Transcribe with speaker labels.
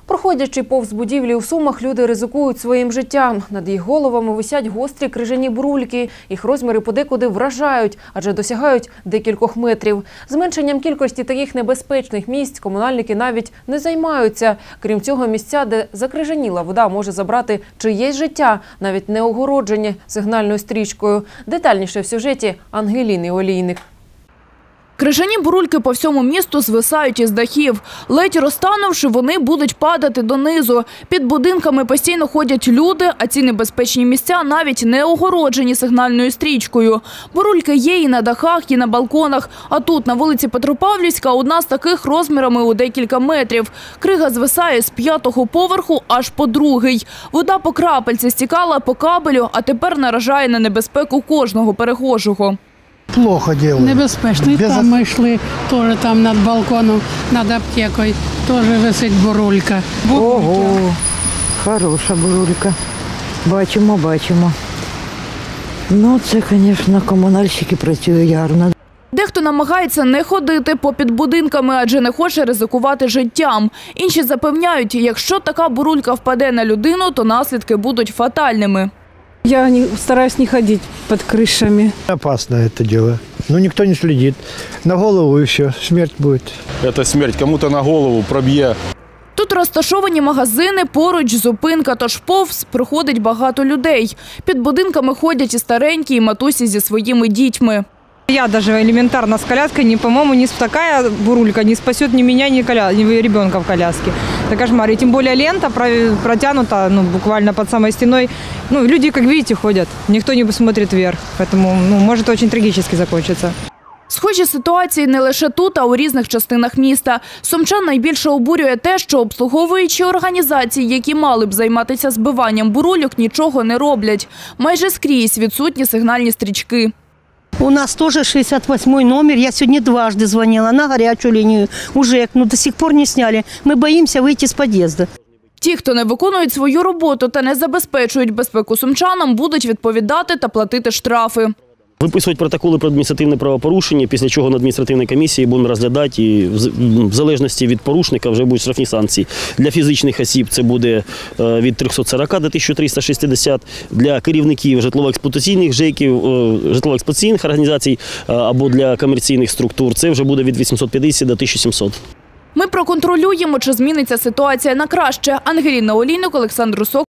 Speaker 1: Проходячи повз будівлі у Сумах, люди ризикують своїм життям. Над їх головами висять гострі крижані бурульки. Їх розміри подекуди вражають, адже досягають декількох метрів. Зменшенням кількості таких небезпечних місць комунальники навіть не займаються. Крім цього, місця, де закрижаніла вода може забрати чиєсь життя, навіть не огороджені сигнальною стрічкою. Детальніше в сюжеті Ангеліни Олійник.
Speaker 2: Крижані бурульки по всьому місту звисають із дахів. Ледь розтанувши, вони будуть падати донизу. Під будинками постійно ходять люди, а ці небезпечні місця навіть не огороджені сигнальною стрічкою. Бурульки є і на дахах, і на балконах. А тут, на вулиці Петропавлівська, одна з таких розмірами у декілька метрів. Крига звисає з 5-го поверху аж по 2-й. Вода по крапельці стікала по кабелю, а тепер наражає на небезпеку кожного перехожого.
Speaker 3: Плохо делают.
Speaker 4: Небезпечно. Там ми йшли, теж там над балконом, над аптекою, теж висить бурулька.
Speaker 5: Ого, хороша бурулька. Бачимо. Ну, це, звісно, комунальщики працюють гарно.
Speaker 2: Дехто намагається не ходити попід будинками, адже не хоче ризикувати життям. Інші запевняють, якщо така бурулька впаде на людину, то наслідки будуть фатальними.
Speaker 6: Я стараюсь не ходить под крышами.
Speaker 3: Опасно это дело. Но никто не следит. На голову и все, смерть будет.
Speaker 7: Это смерть, кому-то на голову проб'є.
Speaker 2: Тут розташовані магазини, поруч зупинка, тож повз проходить багато людей. Під будинками ходять і старенькі, і матусі зі своїми дітьми.
Speaker 8: Я даже элементарно с коляской, по-моему, такая бурулька не спасет ни меня, ни ребенка в коляске. Это кошмар. И тем более лента протянута буквально под самой стеной. Люди, как видите, ходят. Никто не смотрит вверх. Поэтому может очень трагически закончиться.
Speaker 2: Схожі ситуації не лише тут, а у різних частинах міста. Сумчан найбільше обурює те, що обслуговуючі організації, які мали б займатися збиванням бурульок, нічого не роблять. Майже скрізь відсутні сигнальні стрічки.
Speaker 9: У нас тоже 68-й номер. Я сегодня дважды звонила на горячую линию. Уже до сих пор не сняли. Мы боимся выйти с подъезда.
Speaker 2: Ті, хто не виконують свою роботу та не забезпечують безпеку сумчанам, будуть відповідати та платити штрафи.
Speaker 10: Виписують протоколи про адміністративне правопорушення, після чого на адміністративній комісії будемо розглядати і в залежності від порушника вже будуть штрафні санкції. Для фізичних осіб це буде від 340 до 1360, для керівників житлово-експлуатаційних ЖЕКів, житлово-експлуатаційних організацій або для комерційних структур це вже буде від 850 до 1700.
Speaker 2: Ми проконтролюємо, чи зміниться ситуація на краще. Ангеліна Олійник, Олександр Русок.